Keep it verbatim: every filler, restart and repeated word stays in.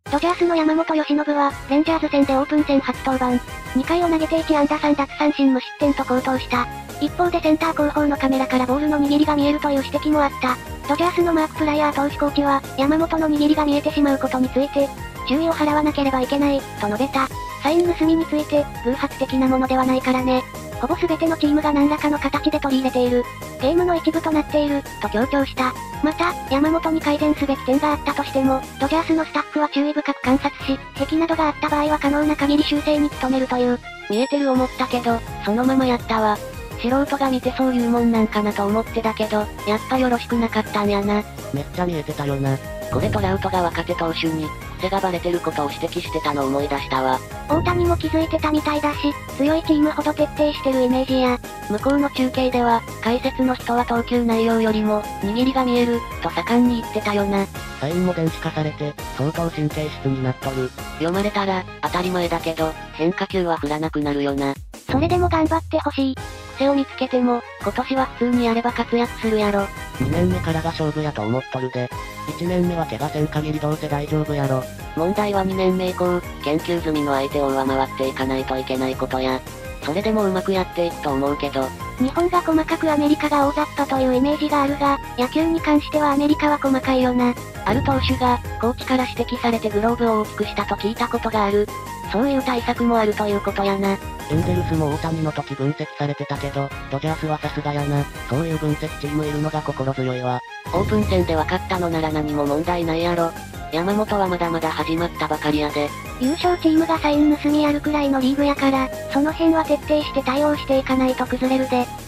ドジャースの山本由伸は、レンジャーズ戦でオープン戦初登板。にかいを投げていち安打さん奪三振無失点と好投した。一方でセンター後方のカメラからボールの握りが見えるという指摘もあった。ドジャースのマーク・プライヤー投手コーチは、山本の握りが見えてしまうことについて、注意を払わなければいけない、と述べた。サイン盗みについて、偶発的なものではないからね。ほぼ全てのチームが何らかの形で取り入れている。ゲームの一部となっている、と強調した。また、山本に改善すべき点があったとしても、ドジャースのスタッフは注意深く観察し、壁などがあった場合は可能な限り修正に努めるという。 見えてる思ったけど、そのままやったわ。素人が見てそういうもんなんかなと思ってたけど、やっぱよろしくなかったんやな。 めっちゃ見えてたよな。 これトラウトが若手投手に、癖がバレてることを指摘してたのを思い出したわ。 大谷も気づいてたみたいだし、強いチームほど徹底してるイメージや。 向こうの中継では、解説の人は投球内容よりも、握りが見える、と盛んに言ってたよな。 サインも電子化されて、相当神経質になっとる。 読まれたら、当たり前だけど、変化球は振らなくなるよな。 それでも頑張ってほしい。 癖を見つけても、今年は普通にやれば活躍するやろ。 にねんめからが勝負やと思っとるで。いちねんめは怪我せん限りどうせ大丈夫やろ。 問題はにねんめ以降、研究済みの相手を上回っていかないといけないことや。それでもうまくやっていくと思うけど。 日本が細かくアメリカが大雑把というイメージがあるが、野球に関してはアメリカは細かいよな。 ある投手が、コーチから指摘されてグローブを大きくしたと聞いたことがある。そういう対策もあるということやな。 エンゼルスも大谷の時分析されてたけど、ドジャースはさすがやな。そういう分析チームいるのが心強いわ。 オープン戦で分かったのなら何も問題ないやろ。山本はまだまだ始まったばかりやで。 優勝チームがサイン盗みやるくらいのリーグやから、その辺は徹底して対応していかないと崩れるで。